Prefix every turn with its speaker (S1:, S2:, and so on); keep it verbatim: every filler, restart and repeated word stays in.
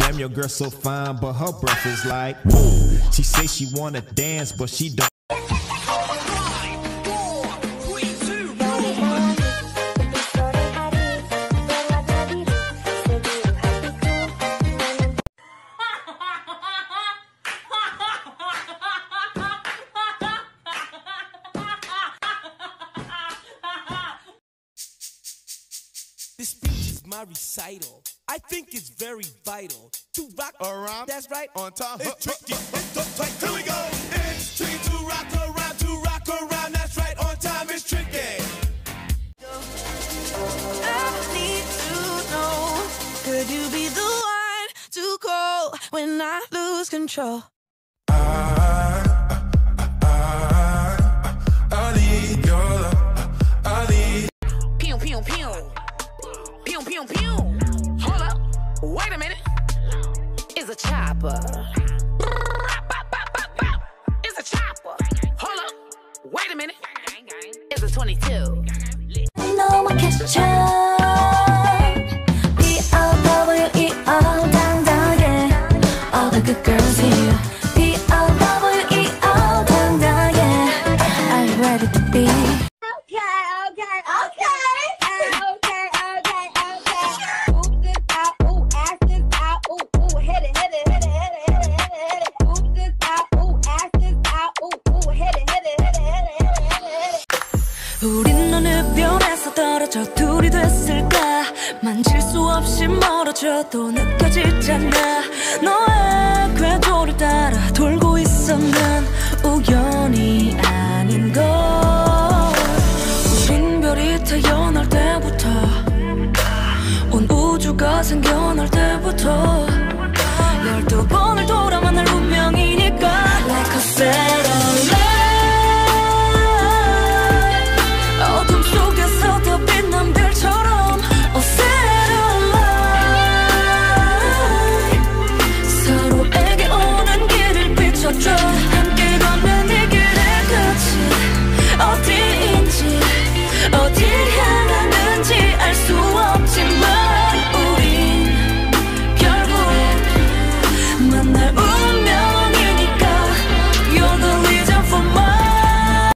S1: Damn, your girl so fine, but her breath is like whoa. She say she wanna dance, but she don't.
S2: This speech is my recital. I think it's very vital to rock around. That's right, on time. It's tricky. It's the tight. Here we go. It's tricky to rock around, to rock around. That's right, on time. It's tricky.
S3: I need to know, could you be the one to call when I lose control?
S4: I, I, I, I need your love. I need.
S5: Pew pew pew. Pew pew pew. Hold up. Wait a minute. It's a chopper. It's a chopper. Hold up. Wait a minute. It's a twenty-two.
S3: No one can shine. B O W E O down down yeah. All the good girls here. B O W E O down down yeah. Are you ready to be?
S6: Okay, okay, okay. Okay, okay, okay. Ooh, this out, ooh, ass this out, ooh, ooh, hit it, hit it, hit it, hit it, hit it, hit it, hit it. Ooh, this out, ooh, ass this out, ooh, ooh, hit it, hit it, hit it, hit it, hit it, hit it.
S3: 우린 어느 별에서 떨어져 둘이 됐을까? 만질 수 없이 멀어져도 느껴지잖아. 너의 궤도를 따라 돌고 있어 난 우연이 아닌 걸. 우린 별이 태어날 때부터 온 우주가 생겨날 때부터